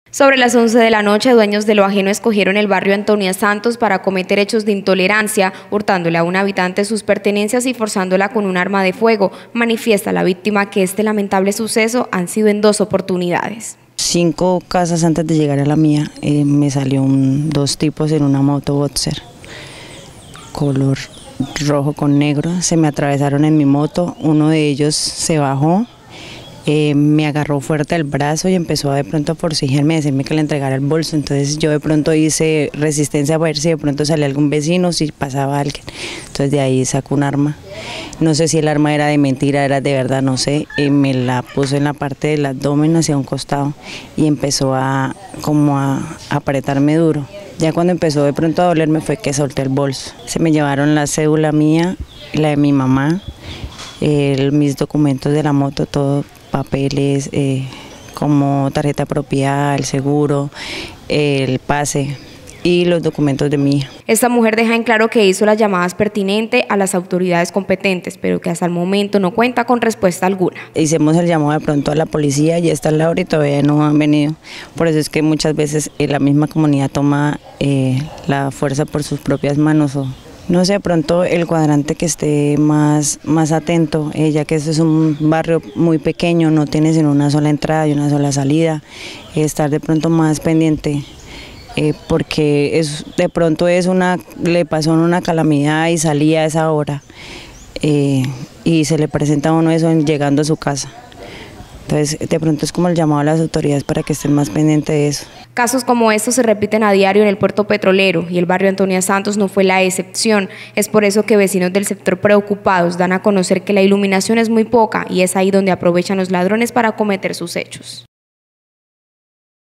Sobre las 11 de la noche, dueños de lo ajeno escogieron el barrio Antonia Santos para cometer hechos de intolerancia, hurtándole a un habitante sus pertenencias y forzándola con un arma de fuego. Manifiesta la víctima que este lamentable suceso han sido en 2 oportunidades. 5 casas antes de llegar a la mía, me salió 2 tipos en una moto Boxer, color rojo con negro. Se me atravesaron en mi moto, uno de ellos se bajó. Me agarró fuerte el brazo y empezó de pronto a forcejearme, a decirme que le entregara el bolso. Entonces yo de pronto hice resistencia a ver si de pronto salía algún vecino, si pasaba alguien. Entonces de ahí sacó un arma. No sé si el arma era de mentira, era de verdad, no sé. Me la puso en la parte del abdomen hacia un costado y empezó a apretarme duro. Ya cuando empezó de pronto a dolerme fue que solté el bolso. Se me llevaron la cédula mía, la de mi mamá, mis documentos de la moto, todo, papeles como tarjeta de propiedad, el seguro, el pase y los documentos de mi hija. Esta mujer deja en claro que hizo las llamadas pertinentes a las autoridades competentes, pero que hasta el momento no cuenta con respuesta alguna. Hicimos el llamado de pronto a la policía y esta hora y todavía no han venido. Por eso es que muchas veces la misma comunidad toma la fuerza por sus propias manos o no sé, de pronto el cuadrante que esté más atento, ya que este es un barrio muy pequeño, no tiene sino una sola entrada y una sola salida, estar de pronto más pendiente, porque de pronto le pasó una calamidad y salía a esa hora, y se le presenta a uno eso llegando a su casa. Entonces, de pronto es como el llamado a las autoridades para que estén más pendientes de eso. Casos como estos se repiten a diario en el puerto petrolero y el barrio Antonia Santos no fue la excepción. Es por eso que vecinos del sector preocupados dan a conocer que la iluminación es muy poca y es ahí donde aprovechan los ladrones para cometer sus hechos.